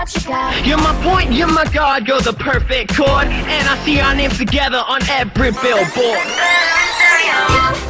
what you got. You're my point, you're my god, you're the perfect chord, and I see our names together on every billboard.